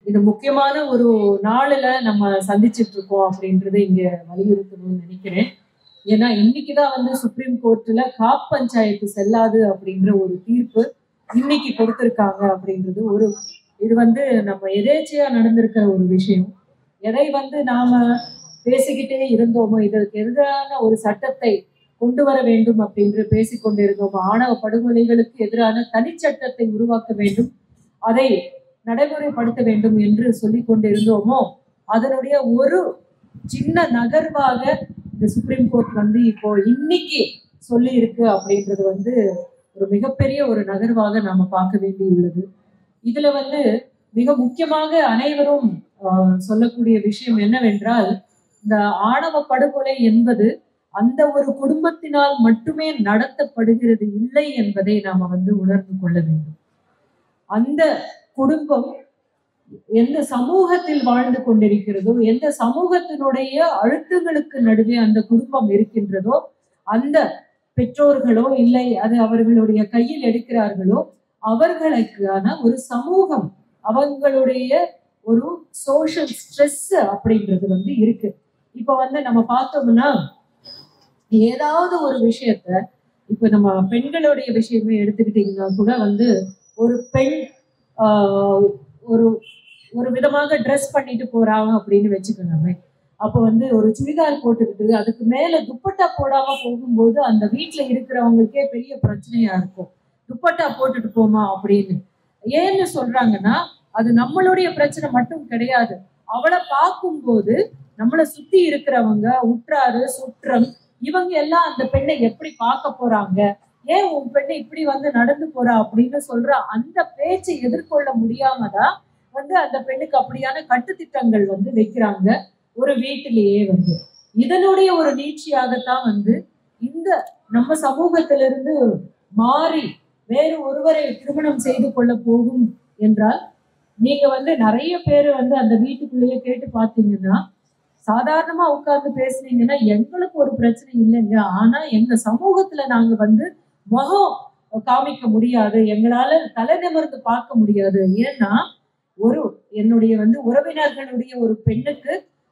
இது முக்கியமான ஒரு நாளில் நம்ம சந்திச்சுட்டு இருக்கோம் அப்படின்றது இங்க வலியுறுத்தணும்னு நினைக்கிறேன். ஏன்னா இன்னைக்குதான் வந்து சுப்ரீம் கோர்ட்ல காப் பஞ்சாயத்து செல்லாது அப்படின்ற ஒரு தீர்ப்பு இன்னைக்கு கொடுத்திருக்காங்க அப்படின்றது இது வந்து நம்ம எதேச்சையா நடந்திருக்கிற ஒரு விஷயம். எதை வந்து நாம பேசிக்கிட்டே இருந்தோமோ, இதற்கு எதிரான ஒரு சட்டத்தை கொண்டு வர வேண்டும் அப்படின்னு பேசிக்கொண்டிருந்தோமோ, ஆணவ படுகொலைகளுக்கு எதிரான தனிச்சட்டத்தை உருவாக்க வேண்டும், அதை நடைமுறைப்படுத்த வேண்டும் என்று சொல்லிக் கொண்டிருந்தோமோ, அதனுடைய ஒரு சின்ன நகர்வாக இந்த சுப்ரீம் கோர்ட் வந்து இப்போ இன்னைக்கு சொல்லி இருக்கு அப்படின்றது வந்து ஒரு மிகப்பெரிய ஒரு நகர்வாக நாம பார்க்க வேண்டியுள்ளது. இதுல வந்து மிக முக்கியமாக அனைவரும் சொல்லக்கூடிய விஷயம் என்னவென்றால், இந்த ஆணவ படுகொலை என்பது அந்த ஒரு குடும்பத்தினால் மட்டுமே நடத்தப்படுகிறது இல்லை என்பதை நாம வந்து உணர்ந்து கொள்ள வேண்டும். அந்த குடும்பம் எந்த சமூகத்தில் வாழ்ந்து கொண்டிருக்கிறதோ, எந்த சமூகத்தினுடைய அழுத்தங்களுக்கு நடுவே அந்த குடும்பம் இருக்கின்றதோ, அந்த பெற்றோர்களோ இல்லை அது அவர்களுடைய கையில் எடுக்கிறார்களோ அவர்களுக்கான ஒரு சமூகம், அவங்களுடைய ஒரு சோஷியல் ஸ்ட்ரெஸ் அப்படின்றது வந்து இருக்கு. இப்ப வந்து நம்ம பார்த்தோம்னா ஏதாவது ஒரு விஷயத்த, இப்ப நம்ம பெண்களுடைய விஷயமே எடுத்துக்கிட்டீங்கன்னா கூட வந்து ஒரு பெண் ஒரு ஒரு விதமாக ட்ரெஸ் பண்ணிட்டு போறாங்க அப்படின்னு வச்சுக்கோங்க. அப்போ வந்து ஒரு சுடிதார் போட்டுக்கிட்டு அதுக்கு மேல துப்பட்டா போடாம போகும்போது அந்த வீட்டுல இருக்கிறவங்களுக்கே பெரிய பிரச்சனையா இருக்கும். துப்பட்டா போட்டுட்டு போமா அப்படின்னு. ஏன்னு சொல்றாங்கன்னா, அது நம்மளுடைய பிரச்சனை மட்டும் கிடையாது. அவளை பார்க்கும்போது நம்மளை சுத்தி இருக்கிறவங்க, உற்றாரு சுற்றம், இவங்க எல்லாம் அந்த பெண்ணை எப்படி பார்க்க போறாங்க, ஏன் உன் பெண்ணை இப்படி வந்து நடந்து போறா அப்படின்னு சொல்ற அந்த பேச்சை எதிர்கொள்ள முடியாமதான் வந்து அந்த பெண்ணுக்கு அப்படியான கட்டுத்திட்டங்கள் வந்து வைக்கிறாங்க ஒரு வீட்டிலேயே வந்து. இதனுடைய ஒரு நீட்சியாகத்தான் வந்து இந்த நம்ம சமூகத்திலிருந்து மாறி வேறு ஒருவரை திருமணம் செய்து கொள்ள போகும் என்றால், நீங்க வந்து நிறைய பேர் வந்து அந்த வீட்டுக்குள்ளேயே கேட்டு பார்த்தீங்கன்னா, சாதாரணமா உட்கார்ந்து பேசுனீங்கன்னா எங்களுக்கு ஒரு பிரச்சனை இல்லைங்க, ஆனா எங்க சமூகத்துல நாங்க வந்து முகம் காமிக்க முடியாது, எங்களால தலை நிமிர்ந்து பார்க்க முடியாது. ஏன்னா என்னுடைய வந்து உறவினர்களுடைய ஒரு பெண்ணுக்கு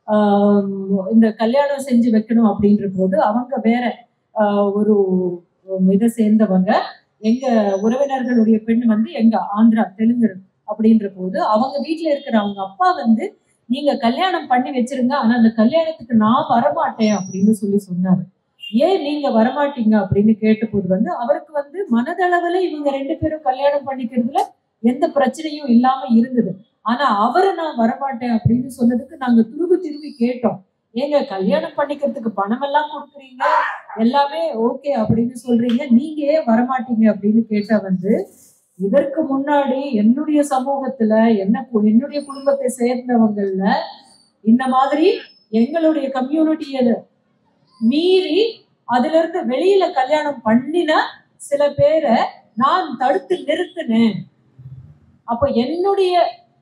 இந்த கல்யாணம் செஞ்சு வைக்கணும் அப்படின்ற போது அவங்க வேற ஒரு இதை சேர்ந்தவங்க, எங்க உறவினர்களுடைய பெண் வந்து எங்க ஆந்திரா தெலுங்கு அப்படின்ற போது அவங்க வீட்டுல இருக்கிற அவங்க அப்பா வந்து, நீங்க கல்யாணம் பண்ணி வச்சிருங்க, ஆனா அந்த கல்யாணத்துக்கு நான் வரமாட்டேன் அப்படின்னு சொன்னாரு. ஏன் நீங்க வரமாட்டீங்க அப்படின்னு கேட்டபோது வந்து அவருக்கு வந்து மனதளவுல இவங்க 2 பேரும் கல்யாணம் பண்ணிக்கிறதுல எந்த பிரச்சனையும் இல்லாம இருந்தது. ஆனா அவரை நான் வரமாட்டேன் அப்படின்னு சொன்னதுக்கு நாங்க திரும்பி கேட்டோம். ஏங்க கல்யாணம் பண்ணிக்கிறதுக்கு பணம் எல்லாம் கொடுக்குறீங்க, எல்லாமே ஓகே அப்படின்னு சொல்றீங்க, நீங்க ஏன் வரமாட்டீங்க அப்படின்னு கேட்டா வந்து, இதற்கு முன்னாடி என்னுடைய சமூகத்துல என்னுடைய குடும்பத்தை சேர்ந்தவங்கள்ல இந்த மாதிரி எங்களுடைய கம்யூனிட்டிய மீறி அதுல இருந்து வெளியில கல்யாணம் பண்ணின சில பேரை நான் தடுத்து நிறுத்தினேன். அப்ப என்னுடைய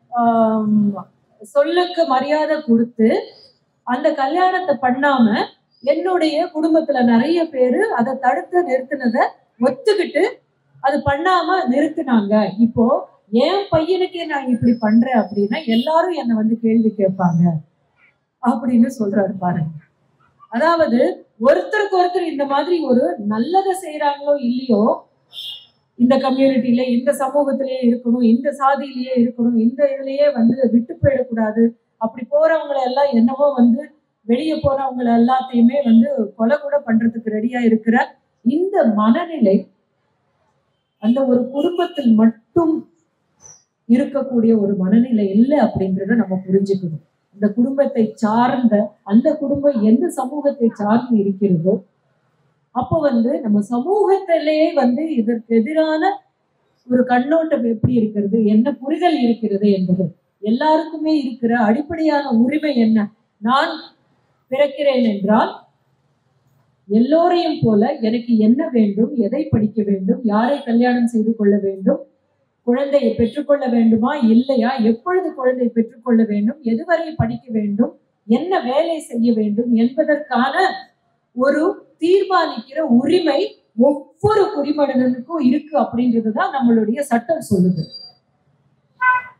சொல்லுக்கு மரியாதை கொடுத்து அந்த கல்யாணத்தை பண்ணாம என்னுடைய குடும்பத்துல நிறைய பேரு அதை தடுத்து நிறுத்தினதை ஒத்துக்கிட்டு அது பண்ணாம நிறுத்தினாங்க. இப்போ என் பையனுக்கே நான் இப்படி பண்றேன் அப்படின்னா எல்லாரும் என்னை வந்து கேள்வி கேட்பாங்க அப்படின்னு சொல்றாரு பாருங்க. அதாவது ஒருத்தருக்கு ஒருத்தர் இந்த மாதிரி ஒரு நல்லதை செய்யறாங்களோ இல்லையோ, இந்த கம்யூனிட்டியில இந்த சமூகத்திலேயே இருக்கணும், இந்த சாதியிலேயே இருக்கணும், இந்த இதுலயே வந்து விட்டு போயிடக்கூடாது, அப்படி போறவங்களை எல்லாம் என்னவோ வந்து வெளியே போறவங்களை எல்லாத்தையுமே வந்து கொலை கூட பண்றதுக்கு ரெடியா இருக்கிற இந்த மனநிலை அந்த ஒரு குடும்பத்தில் மட்டும் இருக்கக்கூடிய ஒரு மனநிலை இல்லை அப்படின்றத நம்ம புரிஞ்சுக்கணும். அந்த குடும்பத்தை சார்ந்த அந்த குடும்பம் எந்த சமூகத்தை சார்ந்து இருக்கிறதோ, அப்போ வந்து நம்ம சமூகத்திலேயே வந்து இதற்கு எதிரான ஒரு கண்ணோட்டம் எப்படி இருக்கிறது, என்ன புரிதல் இருக்கிறது என்பது எல்லாருக்குமே இருக்கிற அடிப்படையான உரிமை என்ன. நான் பிறக்கிறேன் என்றால் எல்லோரையும் போல எனக்கு என்ன வேண்டும், எதை படிக்க வேண்டும், யாரை கல்யாணம் செய்து கொள்ள வேண்டும், குழந்தையை பெற்றுக்கொள்ள வேண்டுமா இல்லையா, எப்பொழுது குழந்தை பெற்றுக்கொள்ள வேண்டும், எதுவரை படிக்க வேண்டும், என்ன வேலை செய்ய வேண்டும் என்பதற்கான ஒரு தீர்மானிக்கிற உரிமை ஒவ்வொரு குடிமகனுக்கும் இருக்கு அப்படின்றதுதான் நம்மளுடைய சட்டம் சொல்லுது.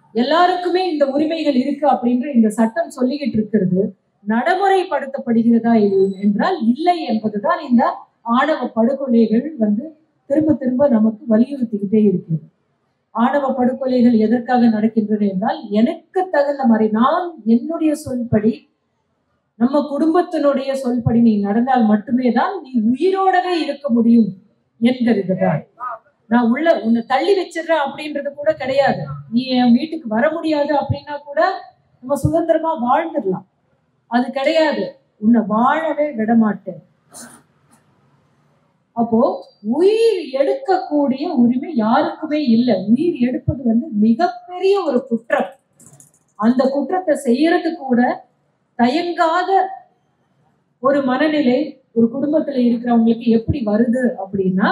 எல்லாருக்குமே இந்த உரிமைகள் இருக்கு அப்படின்ற இந்த சட்டம் சொல்லிக்கிட்டு இருக்கிறது நடைமுறைப்படுத்தப்படுகிறதா என்றால் இல்லை என்பதுதான் இந்த ஆணவ படுகொலைகள் திரும்ப திரும்ப நமக்கு வலியுறுத்திக்கிட்டே இருக்கிறது. ஆணவ படுகொலைகள் எதற்காக நடக்கின்றன என்றால், எனக்கு தகுந்த மாதிரி நான் என்னுடைய சொல்படி, நம்ம குடும்பத்தினுடைய சொல்படி நீ நடந்தால் மட்டுமே தான் நீ உயிரோடவே இருக்க முடியும் என்கிறதுதான். நான் உன்னை தள்ளி வச்சிடறேன் அப்படின்றது கூட கிடையாது. நீ என் வீட்டுக்கு வர முடியாது அப்படின்னா கூட நம்ம சுதந்திரமா வாழ்ந்துடலாம். அது கிடையாது. உன்னை வாழவே விடமாட்டேன். அப்போ உயிர் எடுக்கக்கூடிய உரிமை யாருக்குமே இல்லை. உயிர் எடுப்பது மிகப்பெரிய ஒரு குற்றம். அந்த குற்றத்தை செய்யறது கூட தயங்காத ஒரு மனநிலை ஒரு குடும்பத்துல இருக்கிறவங்களுக்கு எப்படி வருது அப்படின்னா,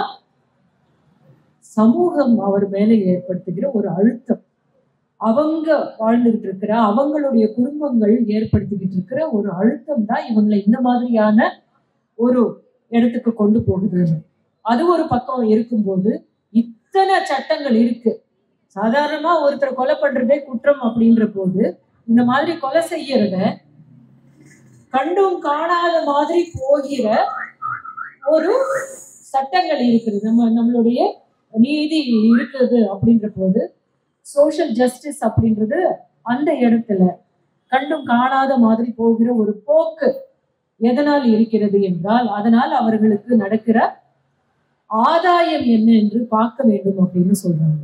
சமூகம் அவர் மேல ஏற்படுத்துகிற ஒரு அழுத்தம், அவங்க வாழ்ந்துகிட்டு இருக்கிற அவங்களுடைய குடும்பங்கள் ஏற்படுத்திக்கிட்டு இருக்கிற ஒரு அழுத்தம் தான் இவங்களை இந்த மாதிரியான ஒரு இடத்துக்கு கொண்டு போகுது. அது ஒரு பக்கம் இருக்கும்போது இத்தனை சட்டங்கள் இருக்கு. சாதாரணமா ஒருத்தர் கொலை பண்றதே குற்றம் அப்படின்ற போது இந்த மாதிரி கொலை செய்யறத கண்டும் காணாத மாதிரி போகிற ஒரு சட்டங்கள் இருக்குது. நம்மளுடைய நீதி இருக்குது அப்படின்ற போது சோஷியல் ஜஸ்டிஸ் அப்படின்றது அந்த இடத்துல கண்டும் காணாத மாதிரி போகிற ஒரு போக்கு எதனால் இருக்கிறது என்றால், அதனால் அவர்களுக்கு நடக்கிற ஆதாயம் என்ன என்று பார்க்க வேண்டும் அப்படின்னு சொல்றாங்க.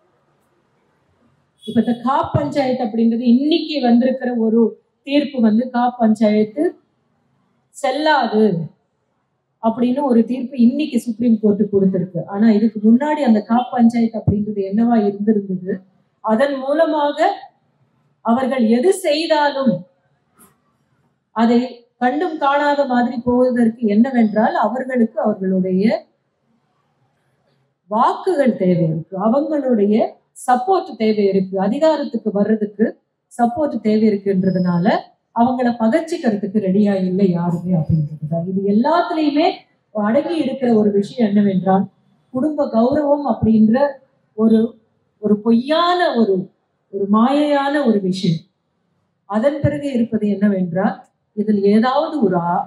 இப்ப இந்த காப் பஞ்சாயத்து அப்படின்றது இன்னைக்கு வந்திருக்கிற ஒரு தீர்ப்பு காப் பஞ்சாயத்து செல்லாது அப்படின்னு ஒரு தீர்ப்பு இன்னைக்கு சுப்ரீம் கோர்ட்டு கொடுத்திருக்கு. ஆனா இதுக்கு முன்னாடி அந்த காப் பஞ்சாயத்து அப்படின்றது என்னவா இருந்திருந்தது, அதன் மூலமாக அவர்கள் எது செய்தாலும் அதை கண்டும் காணாத மாதிரி போவதற்கு என்னவென்றால், அவர்களுக்கு அவர்களுடைய வாக்குகள் தேவை இருக்கு, அவங்களுடைய சப்போர்ட் தேவை இருக்கு, அதிகாரத்துக்கு வர்றதுக்கு சப்போர்ட் தேவை இருக்குன்றதுனால அவங்கள பகச்சிக்கிறதுக்கு ரெடியா இல்லை யாருமே அப்படின்றதுதான். இது எல்லாத்துலயுமே அடங்கி இருக்கிற ஒரு விஷயம் என்னவென்றால், குடும்ப கௌரவம் அப்படின்ற ஒரு ஒரு பொய்யான ஒரு ஒரு மாயையான ஒரு விஷயம். அதன் பிறகு இருப்பது என்னவென்றால், இதில் ஏதாவது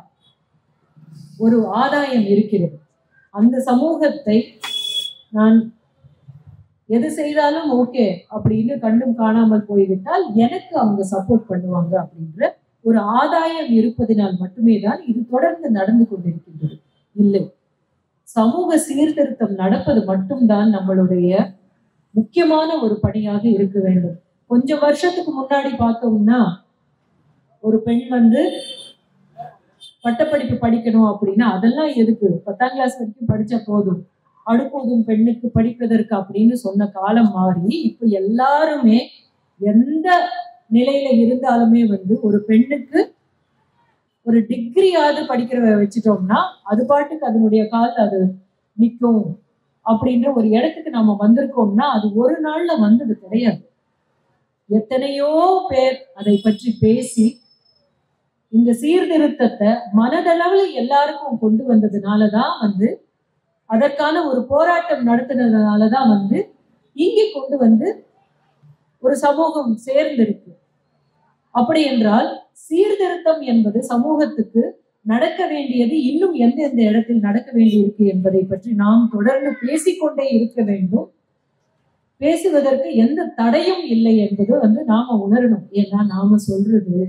ஒரு ஆதாயம் இருக்கிறது. அந்த சமூகத்தை நான் எது செய்தாலும் ஓகே அப்படின்னு கண்டும் காணாமல் போய்விட்டால் எனக்கு அவங்க சப்போர்ட் பண்ணுவாங்க அப்படின்ற ஒரு ஆதாயம் இருப்பதினால் மட்டுமே தான் இது தொடர்ந்து நடந்து கொண்டிருக்கின்றது. இல்லை, சமூக சீர்திருத்தம் நடப்பது மட்டும்தான் நம்மளுடைய முக்கியமான ஒரு பணியாக இருக்க வேண்டும். கொஞ்சம் வருஷத்துக்கு முன்னாடி பார்த்தோம்னா, ஒரு பெண் பட்டப்படிப்பு படிக்கணும் அப்படின்னா அதெல்லாம் எதுக்கு, 10ஆம் கிளாஸ் வரைக்கும் படிச்ச போதும், அடுப்போதும் பெண்ணுக்கு படிப்பதற்கு அப்படின்னு சொன்ன காலம் மாறி இப்ப எல்லாருமே எந்த நிலையில இருந்தாலுமே ஒரு பெண்ணுக்கு ஒரு டிகிரியாவது படிக்கிற வச்சுட்டோம்னா அது பாட்டுக்கு அதனுடைய கால் அது நிற்கும் அப்படின்ற ஒரு இடத்துக்கு நாம வந்திருக்கோம்னா அது ஒரு நாள்ல வந்தது கிடையாது. எத்தனையோ பேர் அதை பற்றி பேசி இந்த சீர்திருத்தத்தை மனதளவுல எல்லாருக்கும் கொண்டு வந்ததுனாலதான் அதற்கான ஒரு போராட்டம் நடத்தினதுனாலதான் இங்கே கொண்டு ஒரு சமூகம் சேர்ந்திருக்கு. அப்படி என்றால் சீர்திருத்தம் என்பது சமூகத்துக்கு நடக்க வேண்டியது இன்னும் எந்தெந்த இடத்தில் நடக்க வேண்டியிருக்கு என்பதை பற்றி நாம் தொடர்ந்து பேசிக்கொண்டே இருக்க வேண்டும். பேசுவதற்கு எந்த தடையும் இல்லை என்பது நாம உணரணும். ஏன்னா நாம சொல்றது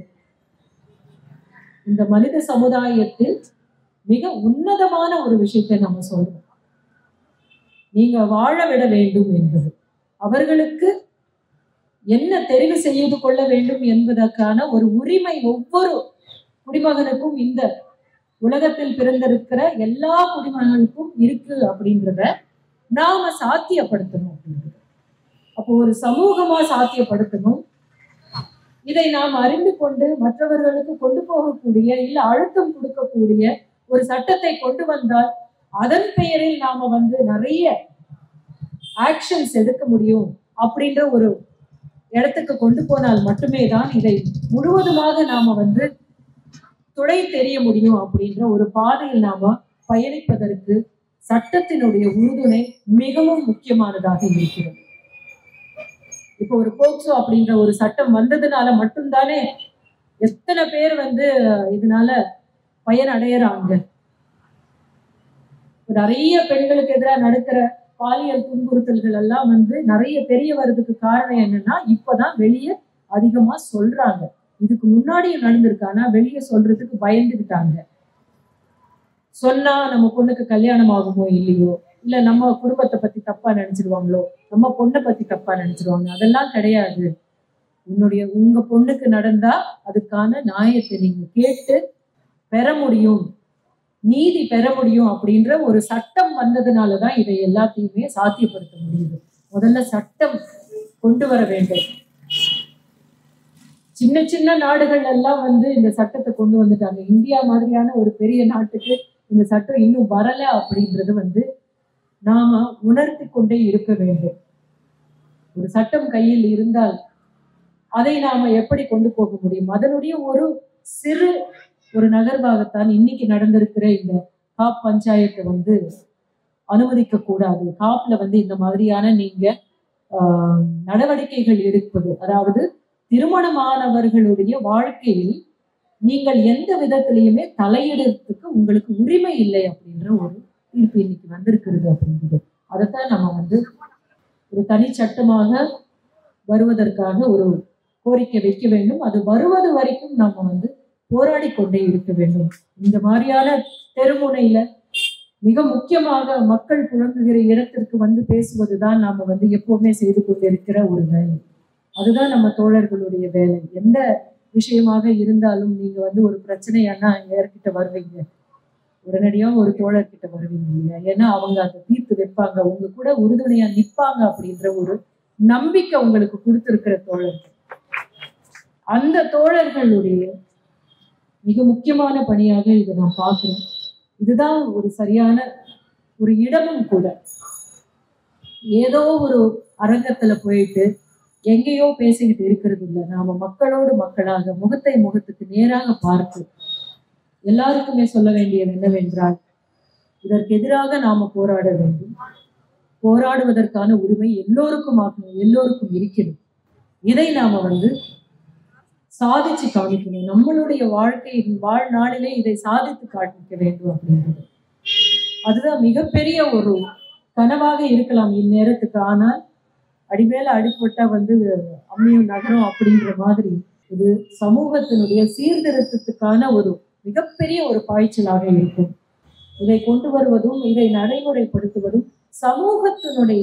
இந்த மனித சமுதாயத்தில் மிக உன்னதமான ஒரு விஷயத்தை நம்ம சொல்றோம். நீங்க வாழ விட வேண்டும் என்பது, அவர்களுக்கு என்ன தெரிவு செய்து கொள்ள வேண்டும் என்பதற்கான ஒரு உரிமை ஒவ்வொரு குடிமகனுக்கும், இந்த உலகத்தில் பிறந்திருக்கிற எல்லா குடிமகனுக்கும் இருக்கு அப்படின்றத நாம சாத்தியப்படுத்தணும் அப்படின்றது. அப்போ ஒரு சமூகமா சாத்தியப்படுத்தணும். இதை நாம் அறிந்து கொண்டு மற்றவர்களுக்கு கொண்டு போகக்கூடிய இல்ல அழுத்தம் கொடுக்கக்கூடிய ஒரு சட்டத்தை கொண்டு வந்தால் அதன் பெயரில் நாம நிறைய ஆக்ஷன்ஸ் எடுக்க முடியும் அப்படின்ற ஒரு இடத்துக்கு கொண்டு போனால் மட்டுமே தான் இதை முழுவதுமாக நாம துடை தெரிய முடியும். அப்படின்ற ஒரு பாதையில் நாம பயணிப்பதற்கு சட்டத்தினுடைய உறுதுணை மிகவும் முக்கியமானதாக இருக்கிறது. இப்போ ஒரு போக்சோ அப்படின்ற ஒரு சட்டம் வந்ததுனால மட்டும்தானே எத்தனை பேர் வந்து இதனால பயன் அடையறாங்க. நிறைய பெண்களுக்கு எதிராக நடக்கிற பாலியல் துன்புறுத்தல்கள் எல்லாம் வந்து நிறைய தெரிய வர்றதுக்கு காரணம் என்னன்னா, இப்பதான் வெளியே அதிகமா சொல்றாங்க. இதுக்கு முன்னாடியும் நடந்திருக்கு. ஆனா வெளியே சொல்றதுக்கு பயந்துகிட்டாங்க. சொன்னா நம்ம பொண்ணுக்கு கல்யாணம் ஆகுமோ இல்லையோ, இல்ல நம்ம குடும்பத்தை பத்தி தப்பா நினைச்சிருவாங்களோ, நம்ம பொண்ணை பத்தி தப்பா நினைச்சிருவாங்க. அதெல்லாம் கிடையாது. உங்க பொண்ணுக்கு நடந்தா அதுக்கான நியாயத்தை நீங்க கேட்டு பெற முடியும், நீதி பெற முடியும் அப்படின்ற ஒரு சட்டம் வந்ததுனாலதான் இதை எல்லாத்தையுமே சாத்தியப்படுத்த முடியுது. முதல்ல சட்டம் கொண்டு வர வேண்டும். சின்ன சின்ன நாடுகள் எல்லாம் வந்து இந்த சட்டத்தை கொண்டு வந்துட்டாங்க. இந்தியா மாதிரியான ஒரு பெரிய நாட்டுக்கு இந்த சட்டம் இன்னும் வரல அப்படின்றது வந்து நாம உணர்த்தி கொண்டே இருக்க வேண்டும். ஒரு சட்டம் கையில் இருந்தால் அதை நாம எப்படி கொண்டு போக முடியும்? அதனுடைய ஒரு சிறு ஒரு நகர்வாகத்தான் இன்னைக்கு நடந்திருக்கிற இந்த காப் பஞ்சாயத்தை வந்து அனுமதிக்க கூடாது. காப்ல வந்து இந்த மாதிரியான நீங்க நடவடிக்கைகள் எடுப்பது, அதாவது திருமணமானவர்களுடைய வாழ்க்கையில் நீங்கள் எந்த விதத்திலையுமே தலையிடுறதுக்கு உங்களுக்கு உரிமை இல்லை அப்படின்ற ஒரு தீர்ப்பு இன்னைக்கு வந்திருக்கிறது அப்படின்றது. அதைத்தான் நம்ம வந்து ஒரு தனி சட்டமாக வருவதற்காக ஒரு கோரிக்கை வைக்க வேண்டும். அது வருவது வரைக்கும் நம்ம வந்து போராடி கொண்டே இருக்க வேண்டும். இந்த மாதிரியான தெருமுனையில மிக முக்கியமாக மக்கள் புழங்குகிற இடத்திற்கு வந்து பேசுவதுதான் நாம வந்து எப்பவுமே செய்து கொண்டிருக்கிற ஒரு வேலை. அதுதான் நம்ம தோழர்களுடைய வேலை. எந்த விஷயமாக இருந்தாலும் நீங்க வந்து ஒரு பிரச்சனையானா யார்கிட்ட வருவீங்க? உடனடியா ஒரு தோழர்கிட்ட வருவீங்க இல்லையா? ஏன்னா அவங்க அதை தீர்த்து வைப்பாங்க, உங்க கூட உறுதுணையா நிற்பாங்க அப்படின்ற ஒரு நம்பிக்கை உங்களுக்கு கொடுத்திருக்கிற தோழர்கள். அந்த தோழர்களுடைய மிக முக்கியமான பணியாக இதை நான் பார்க்கிறேன். இதுதான் ஒரு சரியான ஒரு இடமும் கூட. ஏதோ ஒரு அரங்கத்துல போயிட்டு எங்கேயோ பேசிக்கிட்டு இருக்கிறது இல்லை. நாம மக்களோடு மக்களாக முகத்தை முகத்துக்கு நேராக பார்த்து எல்லாருக்குமே சொல்ல வேண்டியது என்னவென்றால், இதற்கு எதிராக நாம போராட வேண்டும். போராடுவதற்கான உரிமை எல்லோருக்கும் இருக்கிறது. இதை நாம வந்து சாதிச்சு காமிக்கணும். நம்மளுடைய வாழ்நாளிலே இதை சாதித்து காண்பிக்க வேண்டும் அப்படின்றது. அதுதான் மிகப்பெரிய ஒரு கனவாக இருக்கலாம் இந்நேரத்துக்கு. ஆனால் அடிமேல அடிப்பட்டா வந்து அம்மியும் நகரம் அப்படின்ற மாதிரி இது சமூகத்தினுடைய சீர்திருத்தத்துக்கான ஒரு மிகப்பெரிய ஒரு பாய்ச்சலாக இருக்கும். இதை கொண்டு வருவதும் இதை நடைமுறைப்படுத்துவதும் சமூகத்தினுடைய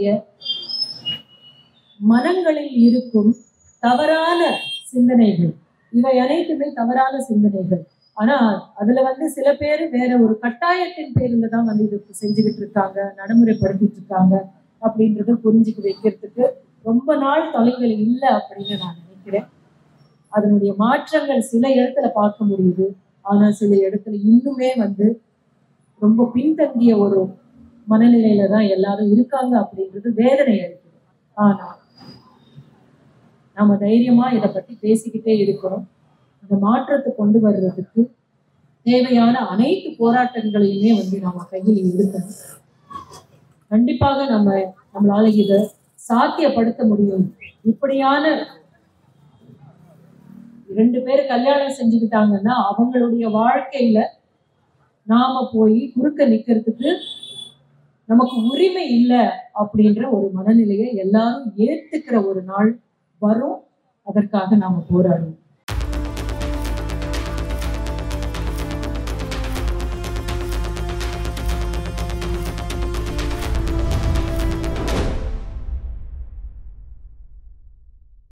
மனங்களில் இருக்கும் தவறான சிந்தனைகள், இவை அனைத்துமே தவறான சிந்தனைகள். ஆனா அதுல வந்து சில பேர் வேற ஒரு கட்டாயத்தின் பேர்ல தான் வந்து இது செஞ்சுக்கிட்டு இருக்காங்க, நடைமுறைப்படுத்திட்டு இருக்காங்க அப்படின்றத புரிஞ்சுக்க வைக்கிறதுக்கு ரொம்ப நாள் தொலைகள் இல்லை அப்படின்னு நான் நினைக்கிறேன். அதனுடைய மாற்றங்கள் சில இடத்துல பார்க்க முடியுது. ஆனா சில இடத்துல இன்னுமே வந்து ரொம்ப பின்தங்கிய ஒரு மனநிலையில தான் எல்லாரும் இருக்காங்க அப்படின்றது வேதனை அளிக்குது. ஆனா நாம தைரியமா இதை பத்தி பேசிக்கிட்டே இருக்கிறோம். அந்த மாற்றத்தை கொண்டு வர்றதுக்கு தேவையான அனைத்து போராட்டங்களையுமே வந்து நாம கையில் எடுக்கணும். கண்டிப்பாக நம்மளால இதை சாத்தியப்படுத்த முடியும். இப்படியான 2 பேர் கல்யாணம் செஞ்சுக்கிட்டாங்கன்னா அவங்களுடைய வாழ்க்கையில நாம போய் குறுக்க நிக்கிறதுக்கு நமக்கு உரிமை இல்லை அப்படின்ற ஒரு மனநிலையை எல்லாரும் ஏத்துக்கிற ஒரு நாள் வரும். அதற்காக நாம போராடுவோம்.